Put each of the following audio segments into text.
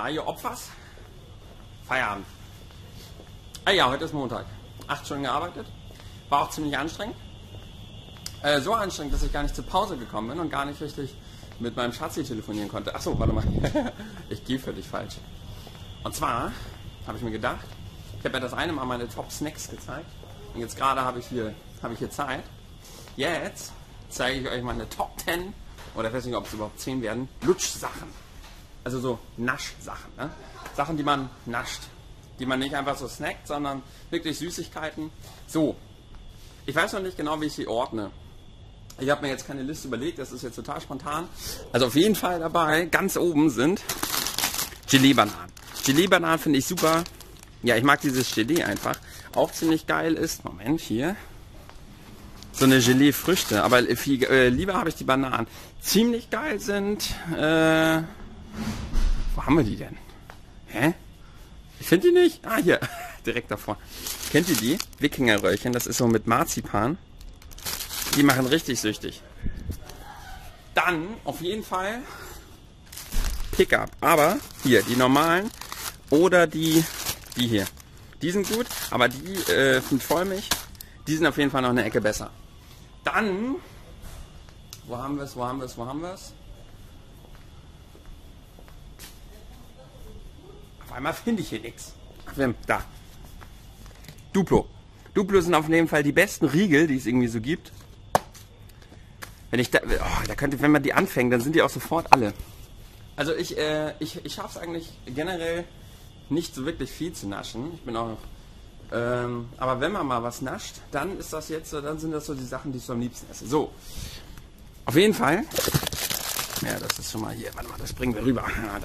ihr Opfers? Feierabend. Ah ja, heute ist Montag. 8 Stunden gearbeitet. War auch ziemlich anstrengend. So anstrengend, dass ich gar nicht zur Pause gekommen bin und gar nicht richtig mit meinem Schatzi telefonieren konnte. Achso, warte mal. Ich gehe völlig falsch. Und zwar habe ich mir gedacht, ich habe ja das eine Mal meine Top-Snacks gezeigt. Und jetzt gerade habe ich hier Zeit. Jetzt zeige ich euch meine Top 10, oder ich weiß nicht, ob es überhaupt 10 werden, Lutschsachen. Also so Naschsachen. Ne? Sachen, die man nascht. Die man nicht einfach so snackt, sondern wirklich Süßigkeiten. So, ich weiß noch nicht genau, wie ich sie ordne. Ich habe mir jetzt keine Liste überlegt, das ist jetzt total spontan. Also auf jeden Fall dabei, ganz oben sind Gelee-Bananen. Gelee-Bananen finde ich super. Ja, ich mag dieses Gelee einfach. Auch ziemlich geil ist, Moment, hier, so eine Gelee-Früchte. Aber viel lieber habe ich die Bananen. Ziemlich geil sind, wo haben wir die denn? Hä? Ich finde die nicht. Ah, hier, direkt davor. Kennt ihr die? Wikingerröllchen, das ist so mit Marzipan. Die machen richtig süchtig. Dann auf jeden Fall Pickup. Aber hier, die normalen oder die hier. Die sind gut, aber die mit Vollmilch, die sind auf jeden Fall noch eine Ecke besser. Dann, wo haben wir es? Auf einmal finde ich hier nichts. Da. Duplo. Duplo sind auf jeden Fall die besten Riegel, die es irgendwie so gibt. Wenn man die anfängt, dann sind die auch sofort alle. Also ich schaffe es eigentlich generell nicht so wirklich viel zu naschen. Ich bin auch, aber wenn man mal was nascht, dann ist das jetzt, dann sind das so die Sachen, die ich so am liebsten esse. So, auf jeden Fall. Ja, das ist schon mal hier. Warte mal, das bringen wir rüber.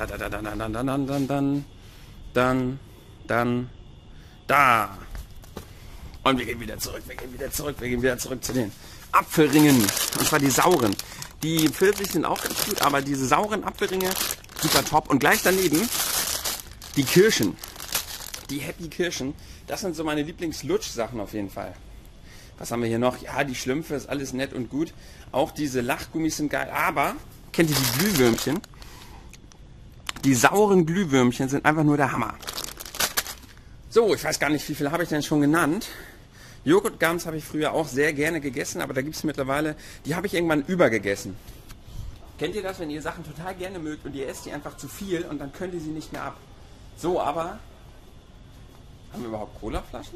Dann, da. Und wir gehen wieder zurück zu den Apfelringen. Und zwar die sauren. Die Pfirsich sind auch ganz gut, aber diese sauren Apfelringe, super top. Und gleich daneben die Kirschen. Die Happy Kirschen. Das sind so meine Lieblingslutsch-Sachen auf jeden Fall. Was haben wir hier noch? Ja, die Schlümpfe ist alles nett und gut. Auch diese Lachgummis sind geil. Aber, kennt ihr die Glühwürmchen? Die sauren Glühwürmchen sind einfach nur der Hammer. So, ich weiß gar nicht, wie viel habe ich denn schon genannt. Joghurtgums habe ich früher auch sehr gerne gegessen, aber da gibt es mittlerweile, die habe ich irgendwann übergegessen. Kennt ihr das, wenn ihr Sachen total gerne mögt und ihr esst die einfach zu viel und dann könnt ihr sie nicht mehr ab? So, aber haben wir überhaupt Colaflaschen?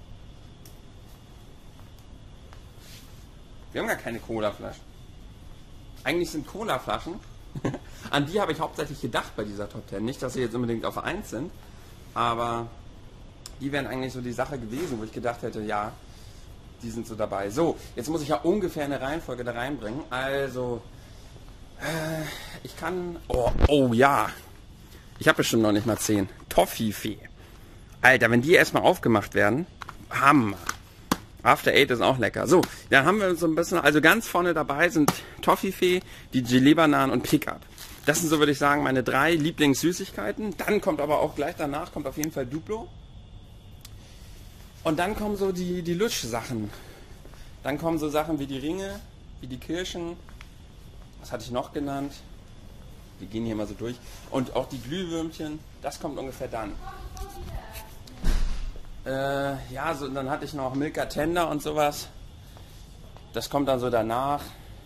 Wir haben gar keine Colaflaschen. Eigentlich sind Colaflaschen, an die habe ich hauptsächlich gedacht bei dieser Top 10. Nicht, dass sie jetzt unbedingt auf 1 sind, aber die wären eigentlich so die Sache gewesen, wo ich gedacht hätte, ja, die sind so dabei. So, jetzt muss ich ja ungefähr eine Reihenfolge da reinbringen. Also, ich kann... Oh ja, ich habe bestimmt noch nicht mal 10. Toffifee. Alter, wenn die erstmal aufgemacht werden, Hammer. After Eight ist auch lecker. So, dann haben wir so ein bisschen, also ganz vorne dabei sind Toffifee, die Gelee-Bananen und Pickup. Das sind so, würde ich sagen, meine 3 Lieblingssüßigkeiten. Dann kommt aber auch gleich danach, kommt auf jeden Fall Duplo. Und dann kommen so die Lutsch-Sachen. Dann kommen so Sachen wie die Ringe, wie die Kirschen. Was hatte ich noch genannt? Wir gehen hier mal so durch. Und auch die Glühwürmchen, das kommt ungefähr dann. Ja, so, dann hatte ich noch Milka Tender und sowas. Das kommt dann so danach.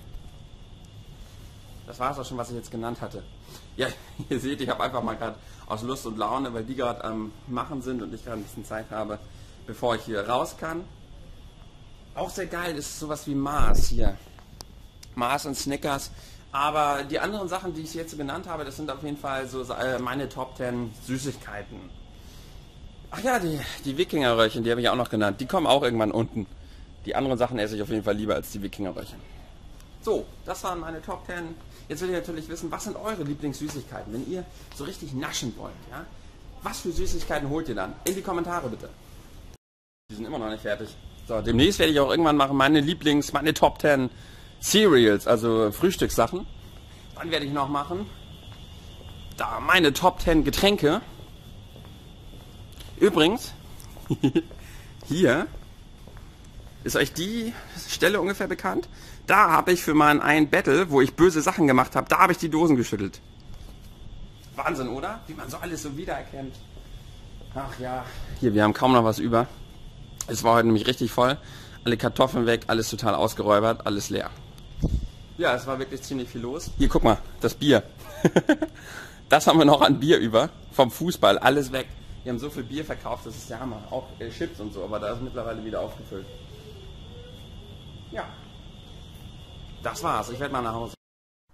Das war es auch schon, was ich jetzt genannt hatte. Ja, ihr seht, ich habe einfach mal gerade aus Lust und Laune, weil die gerade am Machen sind und ich gerade ein bisschen Zeit habe, bevor ich hier raus kann. Auch sehr geil ist sowas wie Mars hier. Mars und Snickers. Aber die anderen Sachen, die ich jetzt so genannt habe, das sind auf jeden Fall so meine Top 10 Süßigkeiten. Ach ja, die Wikingerröllchen, die habe ich auch noch genannt. Die kommen auch irgendwann unten. Die anderen Sachen esse ich auf jeden Fall lieber als die Wikingerröllchen. So, das waren meine Top 10. Jetzt will ich natürlich wissen, was sind eure Lieblingssüßigkeiten, wenn ihr so richtig naschen wollt, ja? Was für Süßigkeiten holt ihr dann? In die Kommentare bitte. Die sind immer noch nicht fertig. So, demnächst werde ich auch irgendwann machen meine Top 10 Cereals, also Frühstückssachen. Dann werde ich noch machen, da meine Top 10 Getränke. Übrigens, hier ist euch die Stelle ungefähr bekannt. Da habe ich für mein ein Battle, wo ich böse Sachen gemacht habe, da habe ich die Dosen geschüttelt. Wahnsinn, oder? Wie man so alles so wiedererkennt. Ach ja. Hier, wir haben kaum noch was über. Es war heute nämlich richtig voll. Alle Kartoffeln weg, alles total ausgeräubert, alles leer. Ja, es war wirklich ziemlich viel los. Hier, guck mal, das Bier. Das haben wir noch an Bier über. Vom Fußball, alles weg. Wir haben so viel Bier verkauft, das ist der Hammer. Auch Chips und so, aber da ist mittlerweile wieder aufgefüllt. Ja. Das war's. Ich werde mal nach Hause.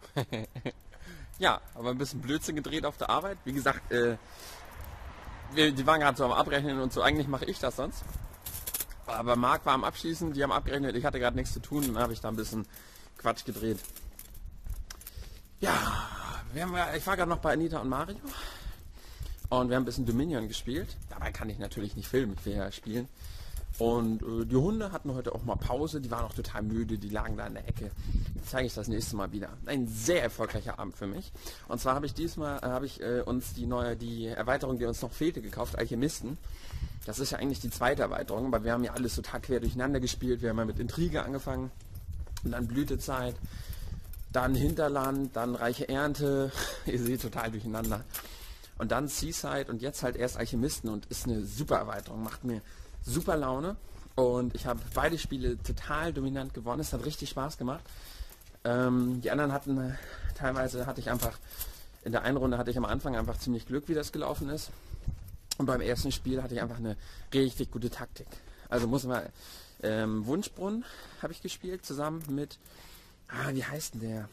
Ja, aber ein bisschen Blödsinn gedreht auf der Arbeit. Wie gesagt, die waren gerade so am Abrechnen und so. Eigentlich mache ich das sonst. Aber Marc war am Abschließen, die haben abgerechnet. Ich hatte gerade nichts zu tun und dann habe ich da ein bisschen Quatsch gedreht. Ja, ich war gerade noch bei Anita und Mario. Und wir haben ein bisschen Dominion gespielt. Dabei kann ich natürlich nicht filmen, ich will ja spielen. Und die Hunde hatten heute auch mal Pause, die waren auch total müde, die lagen da in der Ecke. Das zeige ich das nächste Mal wieder. Ein sehr erfolgreicher Abend für mich. Und zwar habe ich diesmal uns die Erweiterung, die uns noch fehlte, gekauft, Alchemisten. Das ist ja eigentlich die zweite Erweiterung, aber wir haben ja alles total quer durcheinander gespielt. Wir haben ja mit Intrige angefangen, und dann Blütezeit, dann Hinterland, dann Reiche Ernte. Ihr seht, total durcheinander. Und dann Seaside und jetzt halt erst Alchemisten und ist eine super Erweiterung, macht mir super Laune und ich habe beide Spiele total dominant gewonnen. Es hat richtig Spaß gemacht. Die anderen hatten, teilweise hatte ich einfach, in der einen Runde hatte ich am Anfang einfach ziemlich Glück, wie das gelaufen ist. Und beim ersten Spiel hatte ich einfach eine richtig gute Taktik. Also muss man, Wunschbrunnen habe ich gespielt, zusammen mit, wie heißt denn der?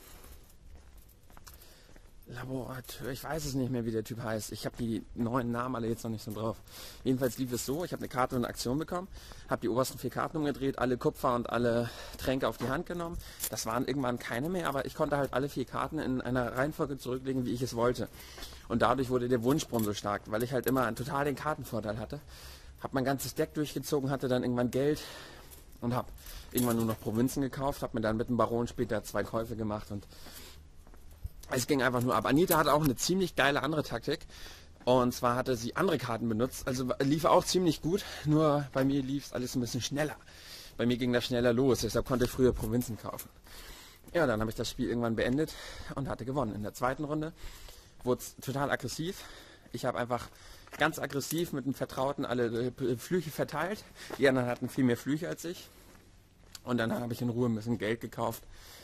Laborateur, ich weiß es nicht mehr, wie der Typ heißt. Ich habe die neuen Namen alle jetzt noch nicht so drauf. Jedenfalls lief es so, ich habe eine Karte und eine Aktion bekommen, habe die obersten 4 Karten umgedreht, alle Kupfer und alle Tränke auf die Hand genommen. Das waren irgendwann keine mehr, aber ich konnte halt alle 4 Karten in einer Reihenfolge zurücklegen, wie ich es wollte. Und dadurch wurde der Wunschbrunnen so stark, weil ich halt immer total den Kartenvorteil hatte. Habe mein ganzes Deck durchgezogen, hatte dann irgendwann Geld und habe irgendwann nur noch Provinzen gekauft, habe mir dann mit dem Baron später 2 Käufe gemacht und es ging einfach nur ab. Anita hatte auch eine ziemlich geile andere Taktik. Und zwar hatte sie andere Karten benutzt. Also lief auch ziemlich gut. Nur bei mir lief es alles ein bisschen schneller. Bei mir ging das schneller los. Deshalb konnte ich früher Provinzen kaufen. Ja, dann habe ich das Spiel irgendwann beendet und hatte gewonnen. In der zweiten Runde wurde es total aggressiv. Ich habe einfach ganz aggressiv mit dem Vertrauten alle Flüche verteilt. Die anderen hatten viel mehr Flüche als ich. Und dann habe ich in Ruhe ein bisschen Geld gekauft.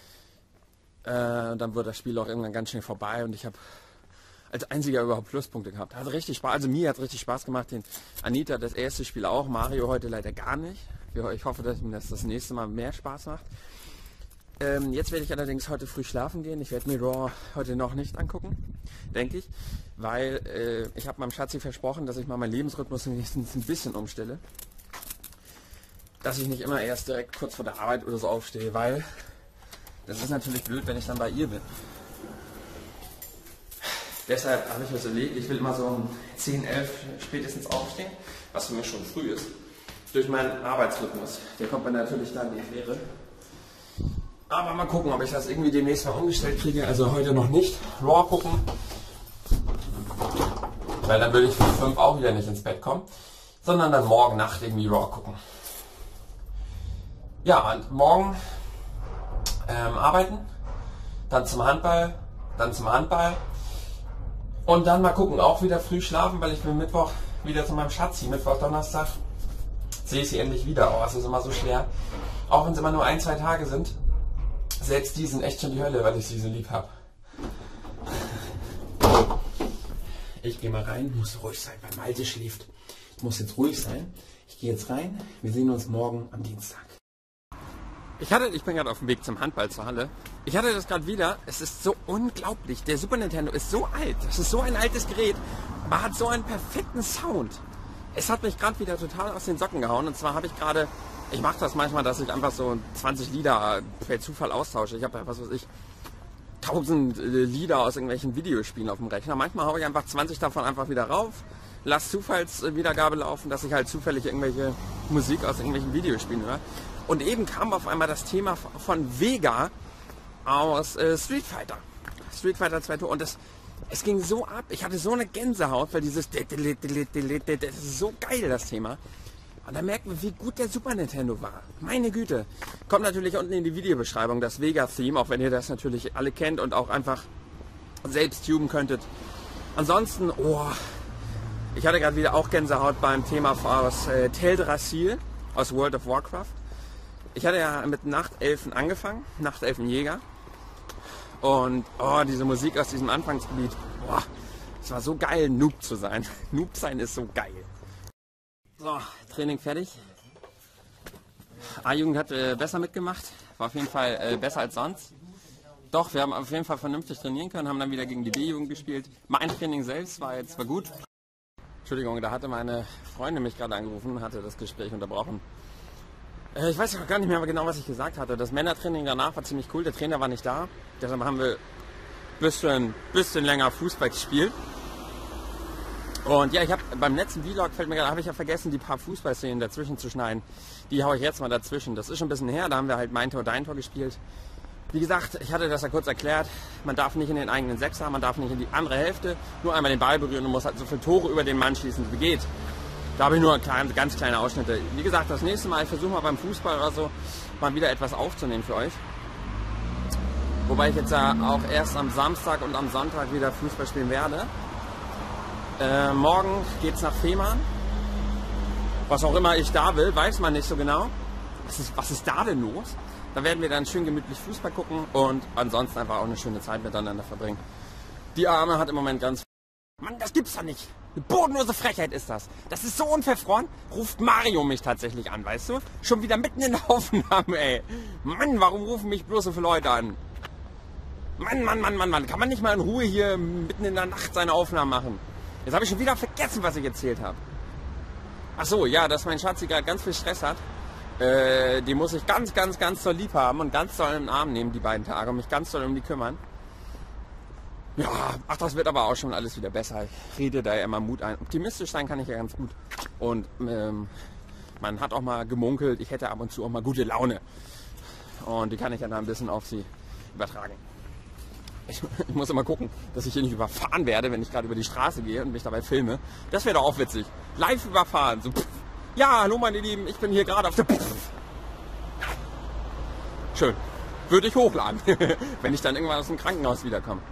Dann wurde das Spiel auch irgendwann ganz schnell vorbei und ich habe als einziger überhaupt Pluspunkte gehabt. Hat richtig Spaß, also mir hat es richtig Spaß gemacht. Den Anita das erste Spiel auch, Mario heute leider gar nicht. Ich hoffe, dass mir das nächste Mal mehr Spaß macht. Jetzt werde ich allerdings heute früh schlafen gehen. Ich werde mir Raw heute noch nicht angucken, denke ich, weil ich habe meinem Schatzi versprochen, dass ich mal meinen Lebensrhythmus wenigstens ein bisschen umstelle. Dass ich nicht immer erst direkt kurz vor der Arbeit oder so aufstehe, weil das ist natürlich blöd, wenn ich dann bei ihr bin. Deshalb habe ich mir überlegt, ich will immer so um 10, 11 spätestens aufstehen, was für mich schon früh ist, durch meinen Arbeitsrhythmus. Der kommt mir natürlich dann in die Quere. Aber mal gucken, ob ich das irgendwie demnächst mal umgestellt kriege. Also heute noch nicht Raw gucken, weil dann würde ich um 5 auch wieder nicht ins Bett kommen, sondern dann morgen Nacht irgendwie Raw gucken. Ja, und morgen arbeiten, dann zum Handball und dann mal gucken, auch wieder früh schlafen, weil ich bin Mittwoch wieder zu meinem Schatzi, Mittwoch, Donnerstag sehe ich sie endlich wieder. Oh, es ist immer so schwer, auch wenn es immer nur 1, 2 Tage sind, selbst die sind echt schon die Hölle, weil ich sie so lieb habe. Ich gehe mal rein, muss ruhig sein, weil Malte schläft. Ich muss jetzt ruhig sein. Ich gehe jetzt rein, wir sehen uns morgen am Dienstag. Ich bin gerade auf dem Weg zum Handball zur Halle. Ich hatte das gerade wieder. Es ist so unglaublich. Der Super Nintendo ist so alt. Das ist so ein altes Gerät, aber hat so einen perfekten Sound. Es hat mich gerade wieder total aus den Socken gehauen. Und zwar habe ich gerade, ich mache das manchmal, dass ich einfach so 20 Lieder per Zufall austausche. Ich habe ja, 1000 Lieder aus irgendwelchen Videospielen auf dem Rechner. Manchmal haue ich einfach 20 davon einfach wieder rauf. Lass Zufallswiedergabe laufen, dass ich halt zufällig irgendwelche Musik aus irgendwelchen Videospielen höre. Und eben kam auf einmal das Thema von Vega aus Street Fighter 2 Tour. Und es ging so ab. Ich hatte so eine Gänsehaut, weil das ist so geil, das Thema. Und da merkt man, wie gut der Super Nintendo war. Meine Güte. Kommt natürlich unten in die Videobeschreibung, das Vega-Theme, auch wenn ihr das natürlich alle kennt und auch einfach selbst tuben könntet. Ansonsten, ich hatte gerade wieder auch Gänsehaut beim Thema aus Teldrassil aus World of Warcraft. Ich hatte ja mit Nachtelfen angefangen, Nachtelfenjäger. Und diese Musik aus diesem Anfangsgebiet, es war so geil, Noob zu sein. Noob sein ist so geil. So, Training fertig. A-Jugend hat besser mitgemacht, war auf jeden Fall besser als sonst. Doch, wir haben auf jeden Fall vernünftig trainieren können, haben dann wieder gegen die B-Jugend gespielt. Mein Training selbst war gut. Entschuldigung, da hatte meine Freundin mich gerade angerufen, hatte das Gespräch unterbrochen. Ich weiß auch gar nicht mehr genau, was ich gesagt hatte. Das Männertraining danach war ziemlich cool, der Trainer war nicht da. Deshalb haben wir ein bisschen länger Fußball gespielt. Und ja, ich habe beim letzten Vlog, habe ich ja vergessen, die paar Fußballszenen dazwischen zu schneiden. Die haue ich jetzt mal dazwischen. Das ist schon ein bisschen her, da haben wir halt mein Tor, dein Tor gespielt. Wie gesagt, ich hatte das ja kurz erklärt, man darf nicht in den eigenen Sechser, man darf nicht in die andere Hälfte, nur einmal den Ball berühren und muss halt so viele Tore über den Mann schießen, wie geht. Da habe ich nur ganz kleine Ausschnitte. Wie gesagt, das nächste Mal, ich versuche mal beim Fußball oder so, mal wieder etwas aufzunehmen für euch. Wobei ich jetzt ja auch erst am Samstag und am Sonntag wieder Fußball spielen werde. Morgen geht's nach Fehmarn. Was auch immer ich da will, weiß man nicht so genau. Was ist da denn los? Da werden wir dann schön gemütlich Fußball gucken und ansonsten einfach auch eine schöne Zeit miteinander verbringen. Die Arme hat im Moment ganz... Mann, das gibt's doch nicht! Eine bodenlose Frechheit ist das. Das ist so unverfroren. Ruft Mario mich tatsächlich an, weißt du? Schon wieder mitten in der Aufnahme, ey. Mann, warum rufen mich bloß so viele Leute an? Mann. Kann man nicht mal in Ruhe hier mitten in der Nacht seine Aufnahmen machen? Jetzt habe ich schon wieder vergessen, was ich erzählt habe. Ach so, ja, dass mein Schatzi gerade ganz viel Stress hat. Die muss ich ganz doll lieb haben und ganz doll in den Arm nehmen, die beiden Tage, und mich ganz doll um die kümmern. Ja, ach, das wird aber auch schon alles wieder besser. Ich rede da ja immer Mut ein. Optimistisch sein kann ich ja ganz gut. Und man hat auch mal gemunkelt, ich hätte ab und zu auch mal gute Laune. Und die kann ich ja da ein bisschen auf sie übertragen. Ich muss immer gucken, dass ich hier nicht überfahren werde, wenn ich gerade über die Straße gehe und mich dabei filme. Das wäre doch auch witzig. Live überfahren. So, ja, hallo meine Lieben, ich bin hier gerade auf der... Schön. Würde ich hochladen, wenn ich dann irgendwann aus dem Krankenhaus wiederkomme.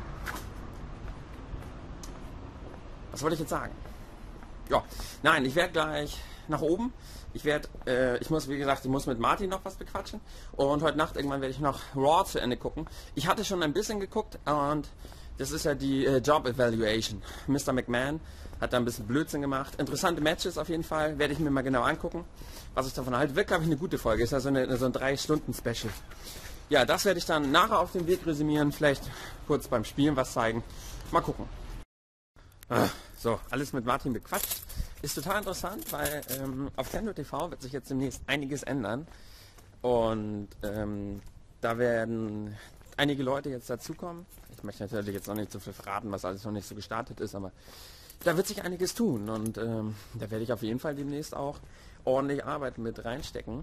Was wollte ich jetzt sagen? Ja, nein, ich werde gleich nach oben. Ich muss mit Martin noch was bequatschen. Und heute Nacht irgendwann werde ich noch Raw zu Ende gucken. Ich hatte schon ein bisschen geguckt und das ist ja die Job Evaluation. Mr. McMahon hat da ein bisschen Blödsinn gemacht. Interessante Matches auf jeden Fall. Werde ich mir mal genau angucken, was ich davon halte. Wird, glaube ich, eine gute Folge. Ist ja so ein 3-Stunden-Special. Ja, das werde ich dann nachher auf dem Weg resümieren. Vielleicht kurz beim Spielen was zeigen. Mal gucken. So, alles mit Martin bequatscht. Ist total interessant, weil auf Tendo TV wird sich jetzt demnächst einiges ändern. Und da werden einige Leute jetzt dazukommen. Ich möchte natürlich jetzt noch nicht so viel verraten, was alles noch nicht so gestartet ist, aber da wird sich einiges tun. Und da werde ich auf jeden Fall demnächst auch ordentlich Arbeit mit reinstecken.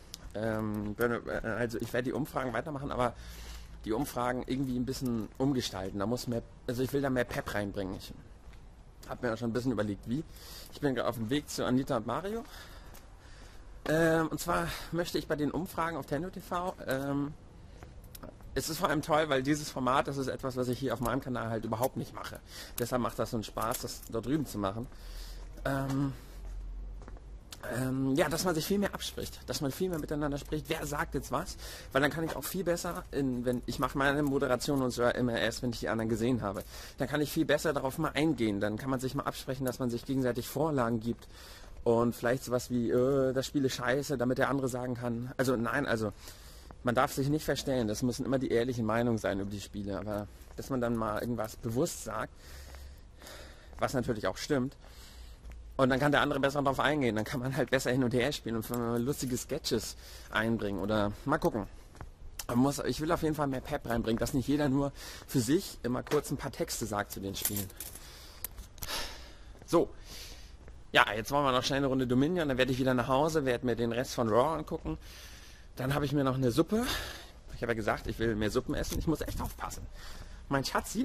Also ich werde die Umfragen weitermachen, aber die Umfragen irgendwie ein bisschen umgestalten. Ich will da mehr Pep reinbringen. Ich habe mir auch schon ein bisschen überlegt, wie. Ich bin gerade auf dem Weg zu Anita und Mario. Und zwar möchte ich bei den Umfragen auf Tendo TV, es ist vor allem toll, weil dieses Format, das ist etwas, was ich hier auf meinem Kanal halt überhaupt nicht mache. Deshalb macht das so einen Spaß, das da drüben zu machen. Ja, dass man sich viel mehr abspricht, dass man viel mehr miteinander spricht, wer sagt jetzt was, weil dann kann ich auch viel besser, wenn ich mache meine Moderation und so immer erst, wenn ich die anderen gesehen habe, dann kann ich viel besser darauf mal eingehen, dann kann man sich mal absprechen, dass man sich gegenseitig Vorlagen gibt und vielleicht sowas wie, das Spiel ist scheiße, damit der andere sagen kann, man darf sich nicht verstellen, das müssen immer die ehrlichen Meinungen sein über die Spiele, aber dass man dann mal irgendwas bewusst sagt, was natürlich auch stimmt, und dann kann der andere besser darauf eingehen. Dann kann man halt besser hin und her spielen und lustige Sketches einbringen. Oder mal gucken. Ich will auf jeden Fall mehr Pep reinbringen, dass nicht jeder nur für sich immer kurz ein paar Texte sagt zu den Spielen. So. Ja, jetzt wollen wir noch schnell eine Runde Dominion. Dann werde ich wieder nach Hause, werde mir den Rest von Raw angucken. Dann habe ich mir noch eine Suppe. Ich habe ja gesagt, ich will mehr Suppen essen. Ich muss echt aufpassen. Mein Schatzi...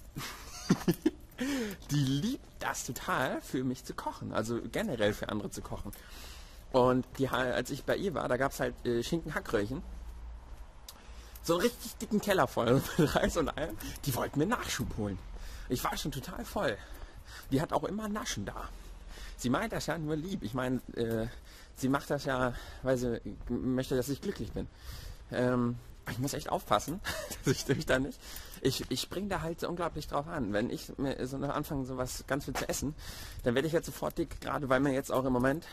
Die liebt das total, für mich zu kochen, also generell für andere zu kochen. Und als ich bei ihr war, da gab es halt Schinken-Hackröllchen. So einen richtig dicken Teller voll mit Reis und allem. Die wollten mir Nachschub holen. Ich war schon total voll. Die hat auch immer Naschen da. Sie meint das ja nur lieb. Ich meine, sie macht das ja, weil sie möchte, dass ich glücklich bin. Ich muss echt aufpassen, dass ich durch da nicht. Ich springe da halt so unglaublich drauf an. Wenn ich mir so anfange, sowas ganz viel zu essen, dann werde ich jetzt sofort dick, gerade weil mir jetzt auch im Moment...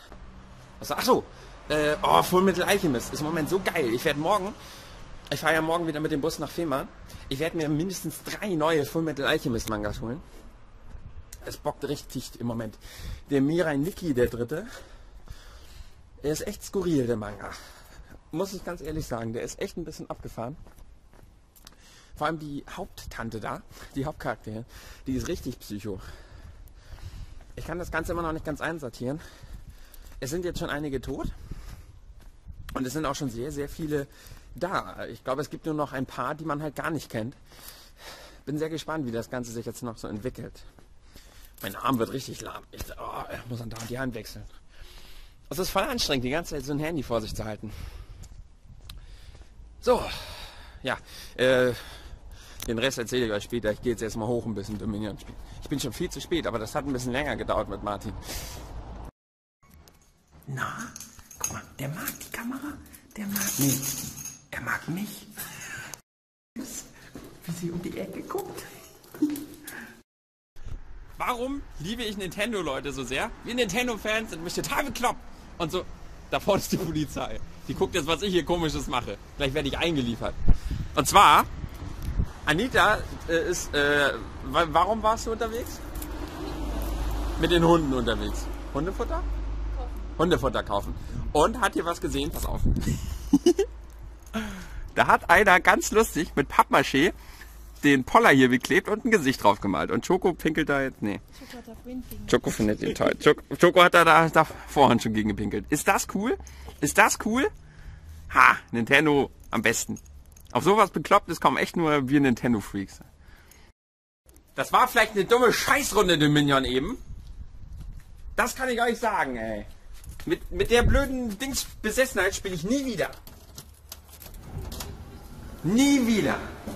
Fullmetal Alchemist ist im Moment so geil. Ich fahre ja morgen wieder mit dem Bus nach Fehmarn. Ich werde mir mindestens 3 neue Fullmetal Alchemist Mangas holen. Es bockt richtig im Moment. Der Mirai Nikki, der dritte, der ist echt skurril, der Manga. Muss ich ganz ehrlich sagen, der ist echt ein bisschen abgefahren. Vor allem die Haupttante da, die Hauptcharakterin, die ist richtig psycho. Ich kann das Ganze immer noch nicht ganz einsortieren. Es sind jetzt schon einige tot. Und es sind auch schon sehr, sehr viele da. Ich glaube, es gibt nur noch ein paar, die man halt gar nicht kennt. Bin sehr gespannt, wie das Ganze sich jetzt noch so entwickelt. Mein Arm wird richtig lahm. Ich muss dann da die Hand wechseln. Es ist voll anstrengend, die ganze Zeit so ein Handy vor sich zu halten. So, ja, den Rest erzähle ich euch später. Ich gehe jetzt erstmal hoch ein bisschen Dominion spielen. Ich bin schon viel zu spät, aber das hat ein bisschen länger gedauert mit Martin. Na, guck mal, der mag die Kamera, der mag mich. Er mag mich. Wie sie um die Ecke guckt. Warum liebe ich Nintendo, Leute, so sehr? Wir Nintendo-Fans sind mich total bekloppt. Und so, da vorne ist die Polizei. Die guckt jetzt, was ich hier Komisches mache. Gleich werde ich eingeliefert. Und zwar, Anita warum warst du unterwegs? Mit den Hunden unterwegs. Hundefutter? Kaufen. Hundefutter kaufen. Und hat hier was gesehen? Pass auf. Da hat einer ganz lustig mit Pappmaché den Poller hier beklebt und ein Gesicht drauf gemalt. Und Choco pinkelt da jetzt, nee. Choco hat da vorhin gepinkelt. Choco findet ihn toll. Choco hat da vorhin schon gegen gepinkelt. Ist das cool? Ist das cool? Ha, Nintendo am besten. Auf sowas Beklopptes kommen echt nur wir Nintendo-Freaks. Das war vielleicht eine dumme Scheißrunde, Dominion eben. Das kann ich euch sagen, ey. Mit der blöden Dingsbesessenheit spiele ich nie wieder. Nie wieder.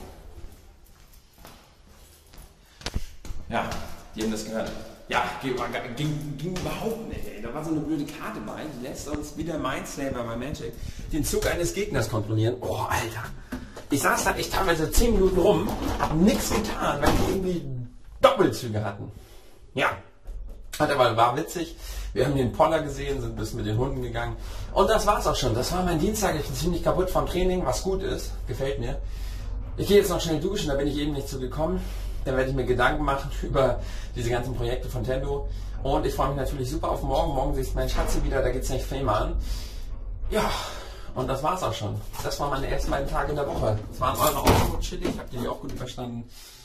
Ja, die haben das gehört. Ja, ging überhaupt nicht, ey. Da war so eine blöde Karte bei, die lässt uns wieder Mindslaver bei Magic den Zug eines Gegners kontrollieren. Oh, Alter. Ich saß da echt teilweise 10 Minuten rum, hab nichts getan, weil die irgendwie Doppelzüge hatten. Ja, war witzig. Wir haben den Poller gesehen, sind bis mit den Hunden gegangen. Und das war's auch schon. Das war mein Dienstag. Ich bin ziemlich kaputt vom Training, was gut ist. Gefällt mir. Ich gehe jetzt noch schnell duschen, da bin ich eben nicht zu gekommen. Dann werde ich mir Gedanken machen über diese ganzen Projekte von Nintendo. Und ich freue mich natürlich super auf morgen. Morgen siehst du meinen Schatzi wieder, da geht's nicht Fehmarn. Ja, und das war's auch schon. Das waren meine ersten beiden Tage in der Woche. Es waren eure auch gut chillig, habt ihr die auch gut überstanden.